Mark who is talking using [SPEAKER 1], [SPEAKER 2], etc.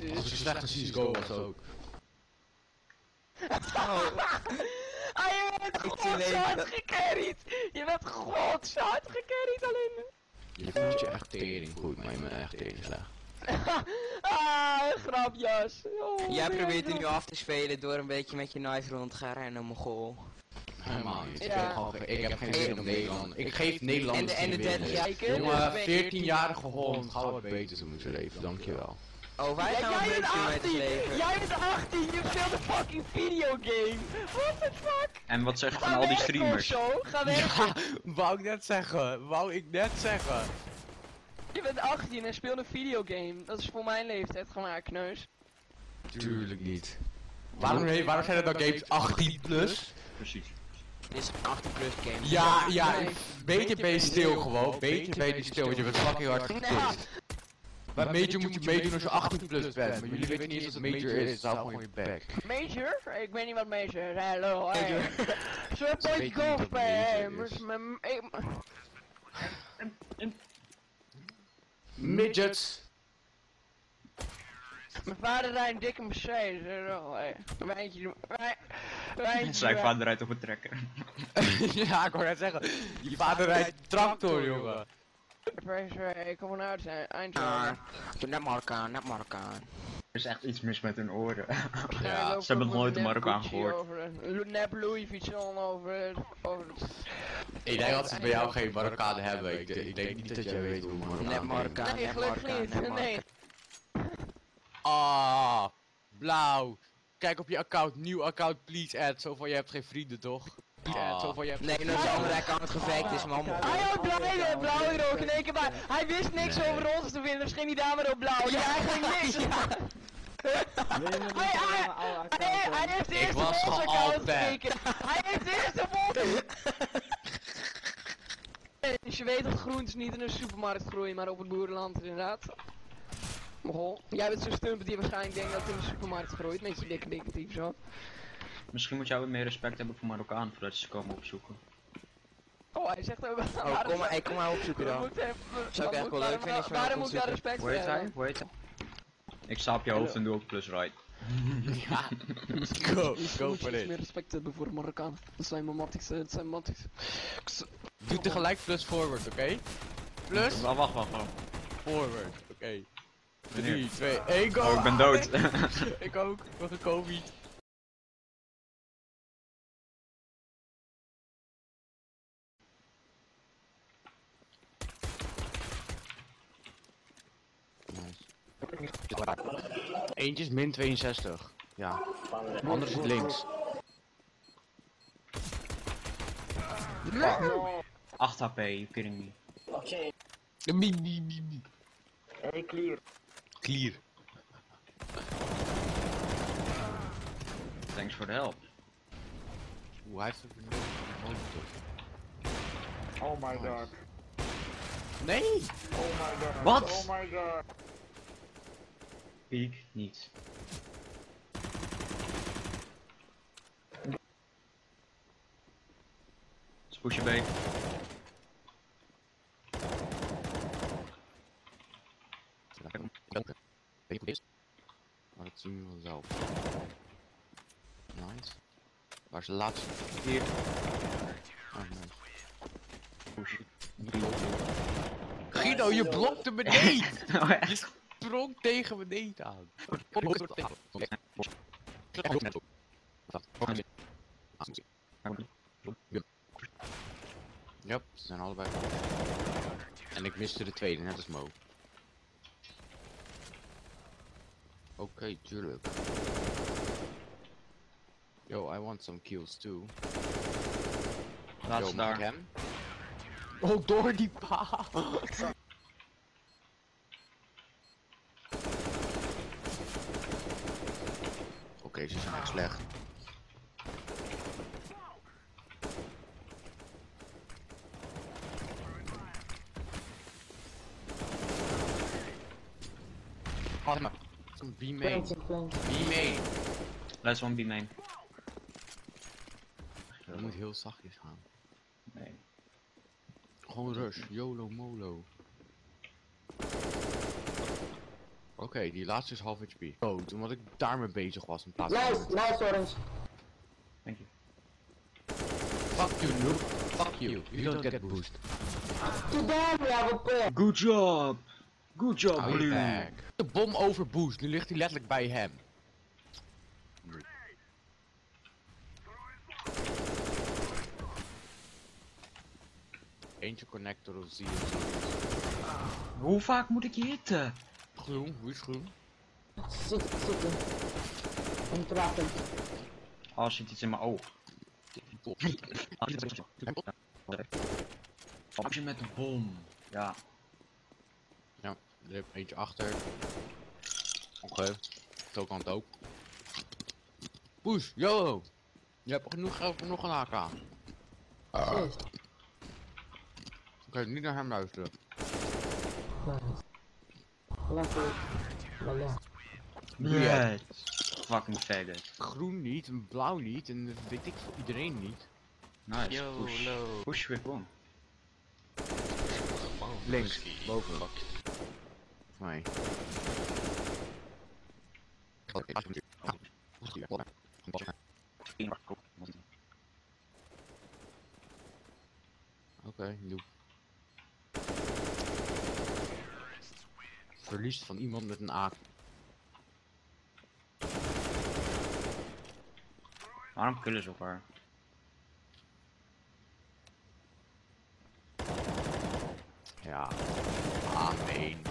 [SPEAKER 1] Als ik zo slecht als CSGO was ook.
[SPEAKER 2] Je bent godshard gecarried! Je bent godshard gecarried alleen!
[SPEAKER 1] Je vindt je echt tering goed, maar je bent echt tering slecht.
[SPEAKER 2] Grapjas! Oh,
[SPEAKER 3] Jij probeert er nu af te spelen door een beetje met je knife rond te gaan rennen, Mongool.
[SPEAKER 1] Helemaal niet.
[SPEAKER 2] Ja.
[SPEAKER 1] Ik heb geen zin om Nederland. Ik geef Nederlanders
[SPEAKER 3] En de
[SPEAKER 1] geen
[SPEAKER 3] derde
[SPEAKER 1] winnen. Jongen, 14-jarige hond, ga wat beter doen in zijn leven, dankjewel.
[SPEAKER 3] Oh, wij gaan
[SPEAKER 2] Jij
[SPEAKER 3] een
[SPEAKER 2] bent
[SPEAKER 3] beetje met
[SPEAKER 2] 18!
[SPEAKER 3] het leven.
[SPEAKER 2] Jij bent 18! Je speelt een fucking videogame! What the fuck?
[SPEAKER 4] En wat zeg je van
[SPEAKER 2] Ga
[SPEAKER 4] al die
[SPEAKER 2] werken,
[SPEAKER 4] streamers?
[SPEAKER 2] Zo, ga werken!
[SPEAKER 1] Wou ik net zeggen.
[SPEAKER 2] Je bent 18 en speelt een videogame. Dat is voor mijn leeftijd gemaakt, kneus.
[SPEAKER 1] Tuurlijk niet. Waarom zijn er dan games 18 plus?
[SPEAKER 4] Precies.
[SPEAKER 3] Dit is een 18 plus game.
[SPEAKER 1] Ja,
[SPEAKER 2] Nee.
[SPEAKER 1] beetje ben je stil gewoon. Beetje ben je stil, want je bent fucking hard gekust. Bij Major moet je meedoen als je 18 plus bent, maar jullie weten niet eens wat Major is, hou gewoon je bek.
[SPEAKER 2] Major? Ik weet niet wat Major is. Hallo, hey. Zo'n
[SPEAKER 1] weet
[SPEAKER 2] boy
[SPEAKER 1] niet
[SPEAKER 2] golf
[SPEAKER 1] wat
[SPEAKER 2] bij
[SPEAKER 1] Major is. Midgets.
[SPEAKER 2] Mijn vader rijdt een dikke Mercedes.
[SPEAKER 4] Zijn vader rijdt op een trekker.
[SPEAKER 1] Ja, ik wou net zeggen. Je vader rijdt tractor, jongen.
[SPEAKER 2] Ik kom vanuit Eindhoven.
[SPEAKER 3] Net Marokkaan.
[SPEAKER 4] Er is echt iets mis met hun oren.
[SPEAKER 1] Ja,
[SPEAKER 4] ze hebben nog nooit de Marokkaan gehoord.
[SPEAKER 2] Nep Louis Vuitton over.
[SPEAKER 1] Ik denk dat ze bij jou geen Marokkanen hebben. Ik denk niet dat jij weet hoe
[SPEAKER 3] Net
[SPEAKER 1] Marokkanen
[SPEAKER 3] Marokkaan.
[SPEAKER 2] Nee, gelukkig niet. Nee.
[SPEAKER 1] Ah, blauw. Kijk op je account, nieuw account, please add. Zo van, je hebt geen vrienden, toch? Please add, zo van, je hebt
[SPEAKER 3] Nee, dat is de andere account gefaked is, man.
[SPEAKER 2] Hij had blauw hier ook in één keer bij. Hij wist niks
[SPEAKER 1] Nee.
[SPEAKER 2] over ons te vinden, dus ging hij daar maar op blauw. Ja, eigenlijk niks. Hij heeft
[SPEAKER 1] Ik
[SPEAKER 2] eerst
[SPEAKER 1] was
[SPEAKER 2] op ons
[SPEAKER 1] gewoon
[SPEAKER 2] account
[SPEAKER 1] altijd.
[SPEAKER 2] gekeken. Hij heeft eerst op ons. Dus je weet dat groentes niet in een supermarkt groeien, maar op het boerenland inderdaad. Mogol. Jij bent zo'n stumper die waarschijnlijk denkt dat het in de supermarkt groeit, met je dikke dief zo.
[SPEAKER 4] Misschien moet jij wat meer respect hebben voor Marokkaan voordat ze komen opzoeken.
[SPEAKER 2] Oh, hij zegt ook
[SPEAKER 3] Oh, kom maar opzoeken dan. Zou ik echt wel leuk vinden als je mij
[SPEAKER 2] Waarom
[SPEAKER 3] op
[SPEAKER 2] moet ik daar
[SPEAKER 3] zoeken.
[SPEAKER 2] respect
[SPEAKER 4] Hoe
[SPEAKER 2] voor
[SPEAKER 4] heet hij?
[SPEAKER 2] hebben?
[SPEAKER 4] Hoe heet hij? Ik sta op je hoofd en doe ook plus right.
[SPEAKER 1] Ja,
[SPEAKER 2] Misschien
[SPEAKER 1] go
[SPEAKER 2] moet je
[SPEAKER 1] for
[SPEAKER 2] iets
[SPEAKER 1] it.
[SPEAKER 2] meer respect hebben voor Marokkaan. Dat zijn mamatics, dat zijn mamatics.
[SPEAKER 1] Doe tegelijk plus forward, oké? Plus
[SPEAKER 4] Wacht.
[SPEAKER 1] forward, oké.
[SPEAKER 4] Wanneer?
[SPEAKER 1] 3, 2, 1, go!
[SPEAKER 4] Oh, ik ben dood.
[SPEAKER 1] Ik ook, nog een COVID. Eentje is min 62. Ja. Anders is het links.
[SPEAKER 4] 8 HP, you kidding me.
[SPEAKER 5] Hey, clear.
[SPEAKER 1] Clear.
[SPEAKER 4] Thanks for the help.
[SPEAKER 1] Oeh, hij heeft een monitor.
[SPEAKER 5] Oh my god.
[SPEAKER 1] Nee!
[SPEAKER 5] Oh my god.
[SPEAKER 4] Wat?
[SPEAKER 5] Oh my god.
[SPEAKER 4] Piek niet. Push je B.
[SPEAKER 1] Welke? Weet je hoe het is? Maar dat zien we wel zelf. Nice. Waar is de laatste?
[SPEAKER 4] Hier.
[SPEAKER 1] Oh, nice.
[SPEAKER 4] Push.
[SPEAKER 1] Guido, je blokte me niet!
[SPEAKER 4] Oh, echt?
[SPEAKER 1] Je sprong tegen me niet aan. Yep, ze zijn allebei. En ik miste de tweede, net als Mo. Oké, tuurlijk. Yo, I want some kills too.
[SPEAKER 4] Laatste
[SPEAKER 1] Yo, mag ik
[SPEAKER 4] daar.
[SPEAKER 1] hem? Oh, door die paal! Oké, ze zijn echt slecht. Some B-main. B-main.
[SPEAKER 4] Let's one B main.
[SPEAKER 1] Dat moet heel zachtjes gaan.
[SPEAKER 4] Nee.
[SPEAKER 1] Gewoon rush, YOLO molo. Oké, die laatste is half HP. Oh, toen wat ik daarmee bezig was in plaats van...
[SPEAKER 5] Nice orange.
[SPEAKER 4] Thank you.
[SPEAKER 1] Fuck you, noob. Fuck you. You don't get boost.
[SPEAKER 5] Too damn, we have a player.
[SPEAKER 4] Good job! Good job,
[SPEAKER 1] Hou je back. De bom over boost, nu ligt hij letterlijk bij hem. Eentje connector of zie je.
[SPEAKER 4] Hoe vaak moet ik je hitten?
[SPEAKER 1] Groen, hoe is groen?
[SPEAKER 5] Zitten. Interacten.
[SPEAKER 4] Oh, zit iets in mijn oog. Als je met een bom. Ja.
[SPEAKER 1] Ja, er heb eentje achter. Oké, zo kan het ook. Push, yo! Je hebt genoeg geld voor nog een AK. Oké, niet naar hem luisteren.
[SPEAKER 5] Lekker.
[SPEAKER 4] Yes. Fucking faggot.
[SPEAKER 1] Groen niet, en blauw niet, en weet ik voor iedereen niet.
[SPEAKER 4] Nice. Push. Push weer gewoon.
[SPEAKER 1] Links, boven. Nee. Oké, doe. Verliest van iemand met een AK.
[SPEAKER 4] Waarom killen ze elkaar?
[SPEAKER 1] Ja. Amen.